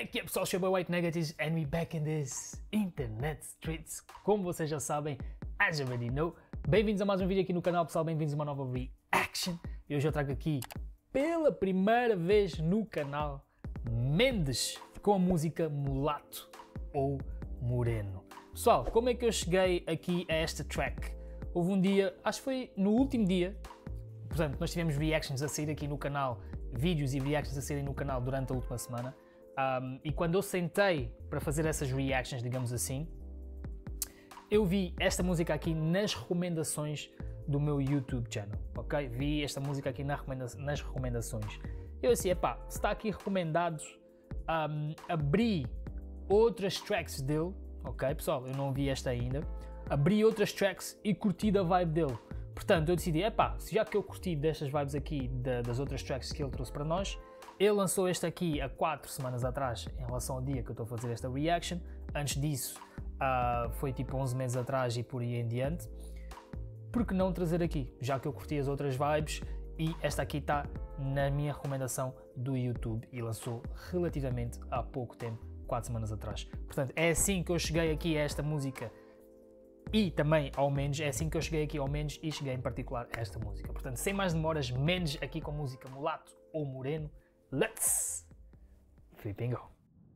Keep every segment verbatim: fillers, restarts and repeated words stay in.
é que é, pessoal? Sou o White Negatives and we back in this internet streets. Como vocês já sabem, as you already know. Bem-vindos a mais um vídeo aqui no canal, pessoal. Bem-vindos a uma nova reaction. E hoje eu trago aqui, pela primeira vez no canal, Mendes com a música Mulato ou Moreno. Pessoal, como é que eu cheguei aqui a esta track? Houve um dia, acho que foi no último dia, portanto, nós tivemos reactions a sair aqui no canal, vídeos e reactions a saírem no canal durante a última semana. Um, e quando eu sentei para fazer essas reactions, digamos assim, eu vi esta música aqui nas recomendações do meu YouTube channel, ok? Vi esta música aqui na recomenda nas recomendações. Eu disse, epá, se está aqui recomendado, um, abri outras tracks dele, ok? Pessoal, eu não vi esta ainda. Abri outras tracks e curti da vibe dele. Portanto, eu decidi, epá, já que eu curti destas vibes aqui, da, das outras tracks que ele trouxe para nós, ele lançou este aqui há quatro semanas atrás, em relação ao dia que eu estou a fazer esta reaction. Antes disso, uh, foi tipo onze meses atrás e por aí em diante. Por que não trazer aqui? Já que eu curti as outras vibes e esta aqui está na minha recomendação do YouTube e lançou relativamente há pouco tempo, quatro semanas atrás. Portanto, é assim que eu cheguei aqui a esta música e também ao Mendes, é assim que eu cheguei aqui ao Mendes e cheguei em particular a esta música. Portanto, sem mais demoras, Mendes aqui com a música Mulato ou Moreno. Let's flipping go!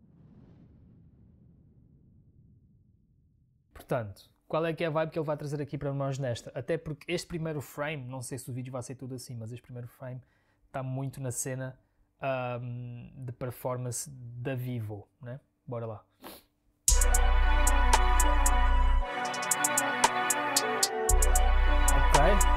Portanto, qual é que é a vibe que ele vai trazer aqui para nós nesta? Até porque este primeiro frame, não sei se o vídeo vai ser tudo assim, mas este primeiro frame está muito na cena um, de performance da Vivo, né? Bora lá. Ok.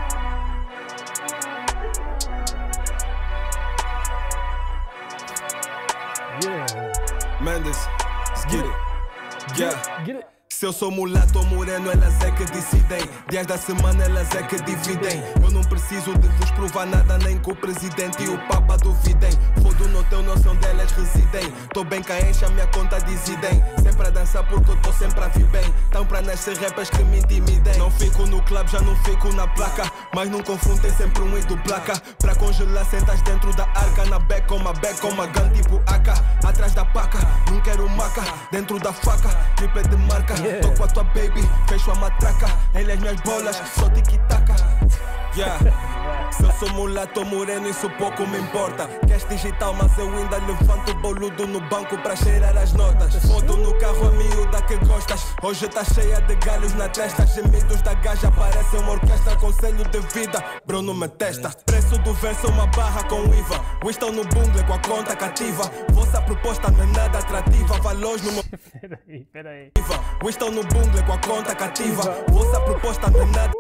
Yeah. Mendes, let's get it. Yeah. Get it. Se eu sou mulato ou moreno, elas é que decidem. Dias da semana, elas é que dividem. Eu não preciso de vos provar nada, nem que o presidente e o papa duvidem. Fodo no teu, não sei onde elas residem. Tô bem cá, enche a minha conta, decidem. Sempre a dançar porque eu tô sempre a vir bem. Tão pra nascer rappers que me intimidem. Não fico no club, já não fico na placa. Mas não confundem sempre um e do placa. Pra congelar, sentas dentro da arca. Na back com uma back com uma gun tipo A K. Atrás da paca, não quero maca. Dentro da faca, triple de marca. Tô com a tua baby, fecho a matraca. Ele as minhas bolas, só tiki-taka. Yeah. Se eu sou mulato ou moreno, isso pouco me importa. Queres digital, mas eu ainda levanto o boludo no banco pra cheirar as notas. Fodo no carro a miúda que gostas. Hoje tá cheia de galhos na testa. Gemidos da gaja parecem uma orquestra. Conselho de vida, Bruno me testa. Preço do verso, uma barra com I V A. Winston no bungle com a conta cativa. Vossa proposta não é nada atrativa. Valores no meu... Peraí, peraí. Winston no bungle com a conta cativa. Vossa proposta não é nada...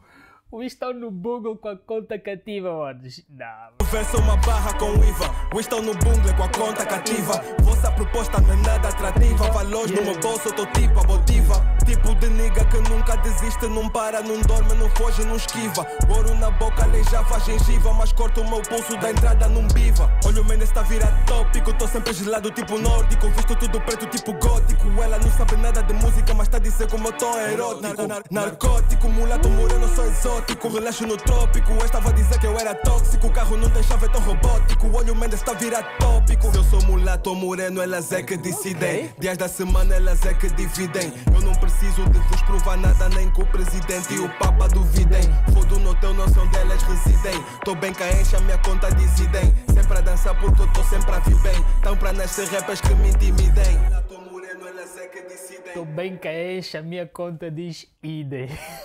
O estão no Google com a conta cativa, mano. Não. Verso uma barra com I V A. Winston no bungle com a conta cativa. Vossa proposta não é nada atrativa. Valores no meu bolso, eu tô tipo abortiva. Tipo de nigga que nunca desiste. Não para, não dorme, não foge, não esquiva. Ouro na boca, aleijava a gengiva. Mas corta o meu pulso da entrada num biva. Olha o Mendes tá virado tópico. Tô sempre gelado tipo nórdico. Visto tudo preto tipo gótico. Ela não sabe nada de música, mas tá a dizer como eu tô erótico. Narcótico, mulato moreno, sou exótico. Relaxo no trópico, eu estava a dizer que eu era tóxico. O carro não tem chave, é tão robótico. Olha o Mendes está a virar tópico. Se eu sou mulato ou moreno, elas é que decidem. Okay. Dias da semana, elas é que dividem. Eu não preciso de vos provar nada, nem que o presidente e o papa duvidem. Fodo no teu, não sei onde elas residem. Tô bem cá, enche a minha conta, decidem. Sempre a dançar porque eu tô sempre a vir bem. Tão pra nascer rappers que me intimidem. Mulato ou moreno, elas é que decidem. Tô bem cá, enche a minha conta, diz idem.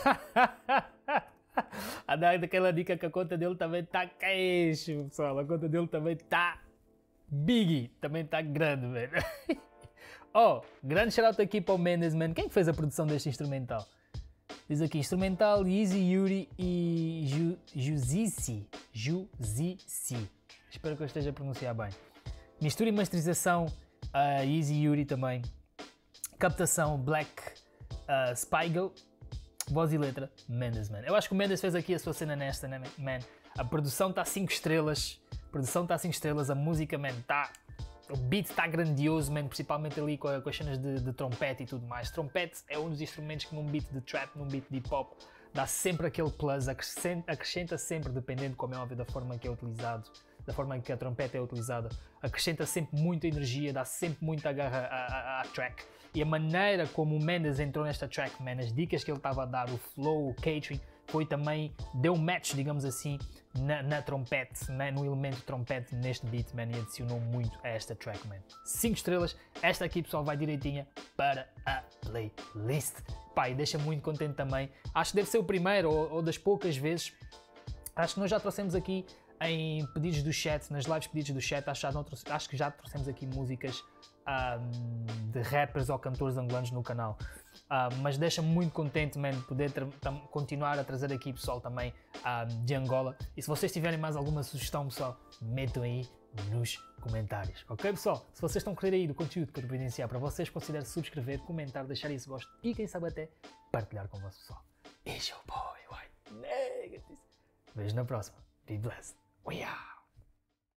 A dar daquela dica que a conta dele também tá queixo, pessoal. A conta dele também tá big, também tá grande, velho. Oh, grande shout aqui para o Mendes, man. Quem fez a produção deste instrumental? Diz aqui, instrumental Easy Yuri e Ju, Juzici. Juzici. Espero que eu esteja a pronunciar bem. Mistura e masterização uh, Easy Yuri também. Captação Black uh, Spiegel. Voz e letra, Mendes, man. Eu acho que o Mendes fez aqui a sua cena nesta, né, man? A produção está cinco estrelas. A produção está cinco estrelas. A música, man, tá... O beat está grandioso, man. Principalmente ali com, a, com as cenas de, de trompete e tudo mais. Trompete é um dos instrumentos que num beat de trap, num beat de hip hop, dá sempre aquele plus. Acrescenta, acrescenta sempre, dependendo, como é óbvio, da forma que é utilizado. da forma em que a trompete é utilizada. Acrescenta sempre muita energia, dá sempre muita garra à, à, à track. E a maneira como o Mendes entrou nesta track, man, as dicas que ele estava a dar, o flow, o catering, foi também, deu match, digamos assim, na, na trompete, né? No elemento trompete neste beat, man, e adicionou muito a esta track, man. cinco estrelas, esta aqui, pessoal, vai direitinha para a playlist. Pá, e deixa muito contente também. Acho que deve ser o primeiro, ou, ou das poucas vezes, acho que nós já trouxemos aqui em pedidos do chat, nas lives pedidos do chat, acho, já não trouxe, acho que já trouxemos aqui músicas um, de rappers ou cantores angolanos no canal. Uh, mas deixa-me muito contente, man, de poder continuar a trazer aqui pessoal também uh, de Angola. E se vocês tiverem mais alguma sugestão, pessoal, metam aí nos comentários, ok, pessoal? Se vocês estão a querer aí do conteúdo que eu providenciar para vocês, considere subscrever, comentar, deixar esse gosto e quem sabe até partilhar com o vosso pessoal. It's your boy, White Negative. Vejo na próxima. Be blessed. We are.